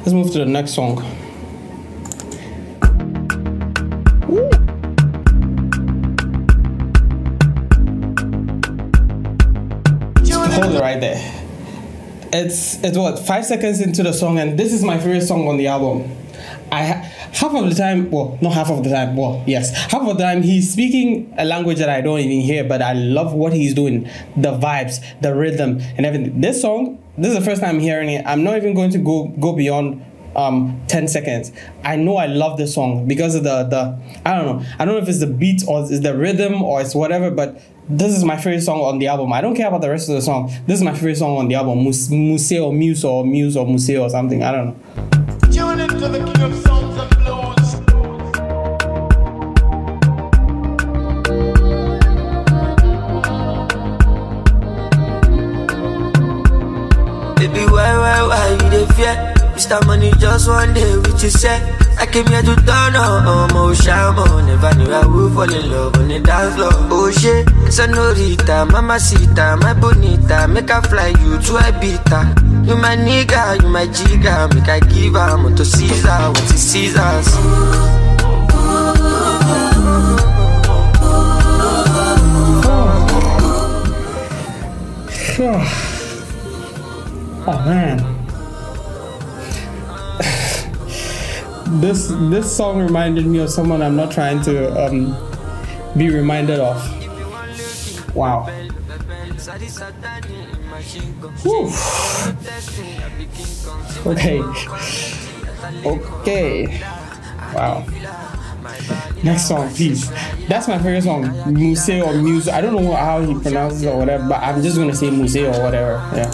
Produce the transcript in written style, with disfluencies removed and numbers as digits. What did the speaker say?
Let's move to the next song. Woo. Hold it right there. It's what, 5 seconds into the song, and this is my favorite song on the album. Half of the time, well, not half of the time, well, yes, half of the time he's speaking a language that I don't even hear, but I love what he's doing, the vibes, the rhythm, and everything. This song, this is the first time hearing it. I'm not even going to go beyond 10 seconds. I know I love this song because of the I don't know if it's the beat or it's the rhythm or it's whatever, but this is my favorite song on the album. I don't care about the rest of the song. This is my favorite song on the album. Muse or Muse or Muse or Muse or something. I don't know. Tune into the king of sounds and blues. Baby, why you dey fear? Mr. Money just one day with you say I came here to turn on, oh shaman. Never knew I would fall in love on the dance floor. Oh shit, senorita, mamacita, my bonita, make I fly you to Ibiza. You my nigga, you my jigga, make I give her to Caesar, what is Caesar's? Oh man. This song reminded me of someone I'm not trying to be reminded of. Wow. Whew. Okay. Wow. Next song, please. That's my favorite song. Muse or Muse. I don't know how he pronounces it or whatever, but I'm just gonna say Muse or whatever. Yeah.